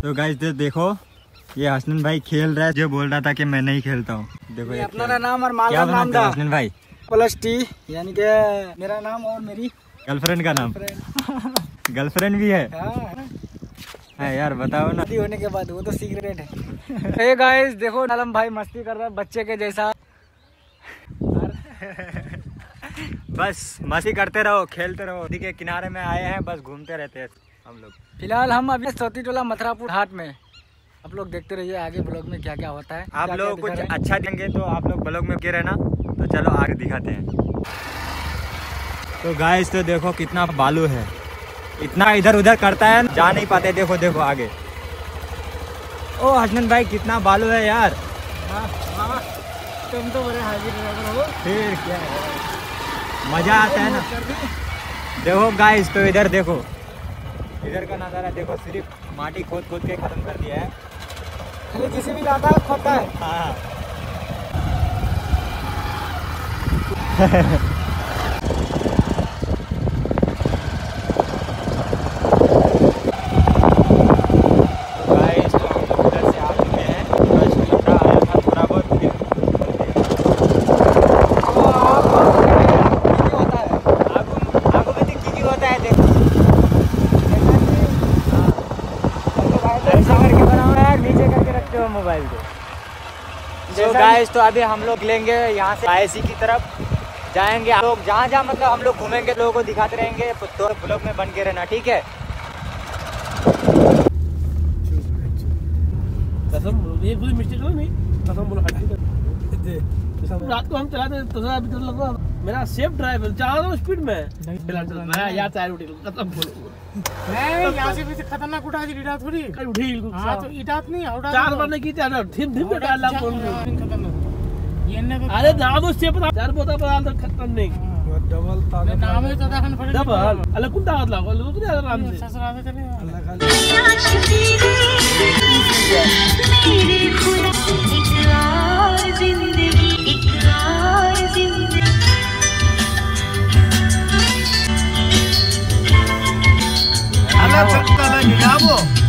तो गाइस देखो ये हसनैन भाई खेल रहा है, जो बोल रहा था कि मैं नहीं खेलता हूँ। देखो ये अपना नाम और माल का नाम था हसनैन भाई +T, यानी कि मेरा नाम और मेरी गर्लफ्रेंड का नाम। गर्लफ्रेंड भी है? हाँ यार बताओ ना, होने के बाद वो तो सीक्रेट है। हे गाइस देखो आलम भाई मस्ती कर रहा है बच्चे के जैसा। बस मस्ती करते रहो, खेलते रहो। नदी के किनारे में आए हैं, बस घूमते रहते हैं हम लोग। फिलहाल हम अभी सौती टोला मथुरापुर घाट में। आप लोग देखते रहिए आगे ब्लॉग में क्या क्या होता है। आप लोग कुछ अच्छा देंगे तो आप लोग ब्लॉग में के रहना। तो चलो आगे दिखाते हैं। तो गाइस तो देखो कितना बालू है, इतना इधर उधर करता है, जा नहीं पाते। देखो देखो आगे। ओ हसनैन भाई कितना बालू है यार। तुम तो बड़े हाजिर ड्राइवर हो। फिर क्या है, मजा आता है ना। देखो गाइस तो इधर देखो, इधर का नज़ारा देखो। सिर्फ माटी खोद खोद के खत्म कर दिया है। किसी भी लाता है खोदता है। हाँ मोबाइल को। तो गाइस तो अभी हम लोग लेंगे यहाँ से IC की तरफ जाएंगे। हम लोग जहाँ जहाँ मतलब हम लोग घूमेंगे लोगों को दिखाते रहेंगे। तो ब्लॉग में बन के रहना, ठीक है। कसम ये कोई मिस्टेक नहीं, कसम बोलो रात को हम चलाते तो अभी तो लग रहा मेरा सेफ ड्राइवर जा रहा हूँ स्पीड में। मैं यार टायर उठी कसम बोलो मैं यहाँ से भी खतरनाक उठा दी ईटा थोड़ी उठी। हाँ तो ईटा नहीं उठा 4 बार नहीं की था, धीम धीम पे डाला बोल खतरनाक ये ने। अरे नाम से पता यार बोता पता तो खतरनाक डबल ताने नाम है तो देखन पड़े डबल अलग कुंडा लागला बोल तो आराम से ससुरा में चले मेरे खुदा इकरार जिंदगी इकरार जिंदगी। अल्लाह चलता ना गिरावो